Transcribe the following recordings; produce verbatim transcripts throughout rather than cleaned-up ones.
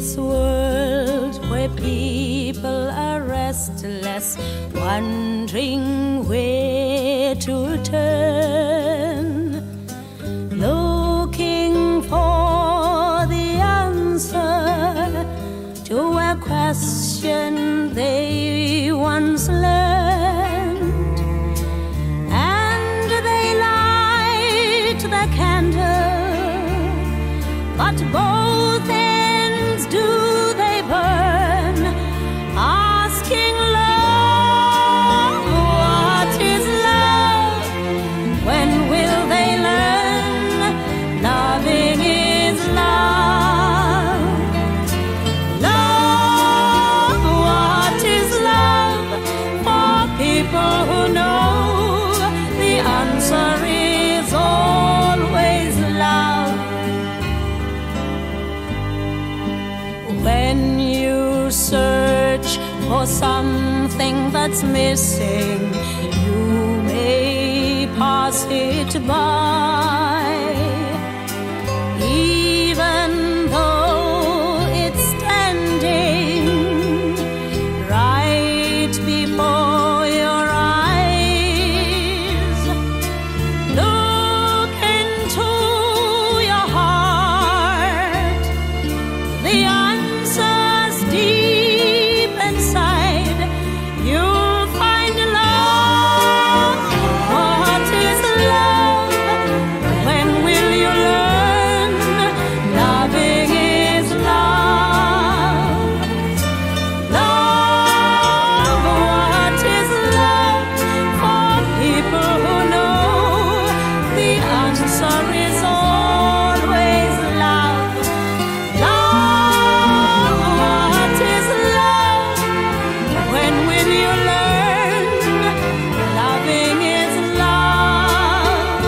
this world where people are restless, wondering where to turn, looking for the answer to a question they once learned, and they light the candle, but both ends do they burn, asking love, what is love? When will they learn loving is love? Love, what is love? For people who know, the answer is always love. When you search for something that's missing, you may pass it by, even though it's standing right before your eyes. Look into your heart, the answer's deep inside. You'll find love. What is love? When will you learn loving is love? Love, what is love? For people who know, the answer is always love. Love, what is love? When will you learn loving is love?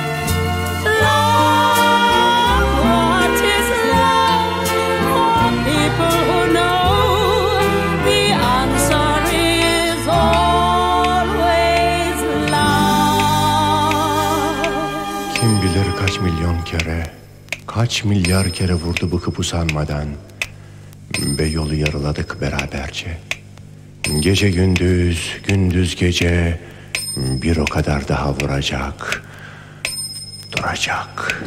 Love, what is love? For people who know, the answer is always love. Kim bilir kaç milyon kere, kaç milyar kere vurdu bıkıp usanmadan ve yolu yarıladık beraberce. Gece gündüz, gündüz gece bir o kadar daha vuracak, duracak.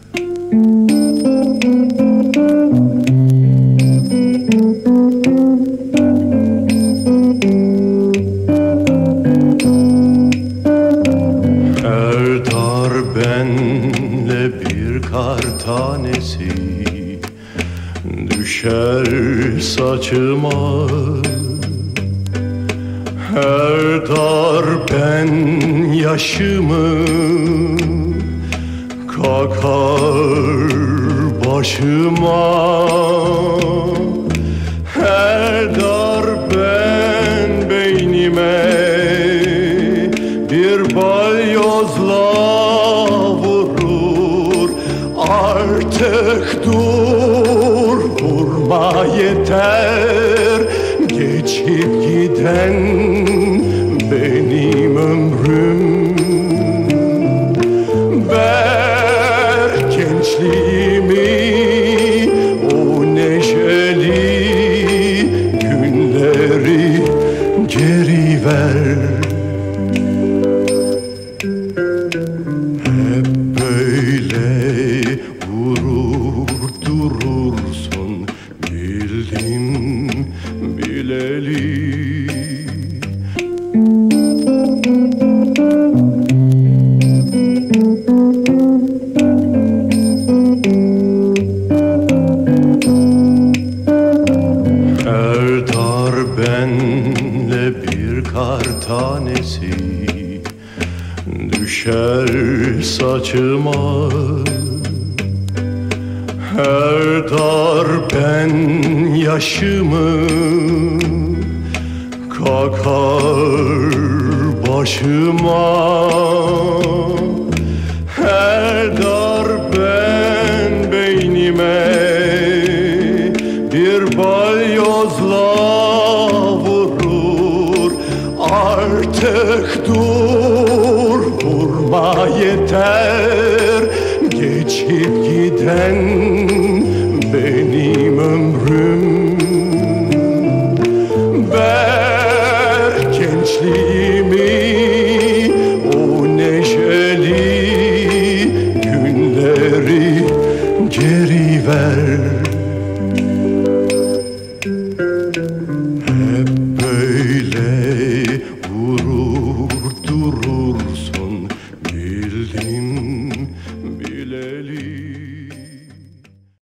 Her darbenle bir kar tanesi düşer saçıma. Her darben yaşımı kakar başıma. Her darben beynime bir balyozla vurur. Artık dur, vurma yeter. Geçip giden benim ömrüm. Ver gençliğimi, o neşeli günleri geri ver. Hep böyle vurur durursun, bildim bileli. Her darbenle bir kar tanesi düşer saçıma. Her darben yaşımı kakar başıma. Her darben beynime bir balyozla vurur. Artık dur, vurma yeter. Geçip giden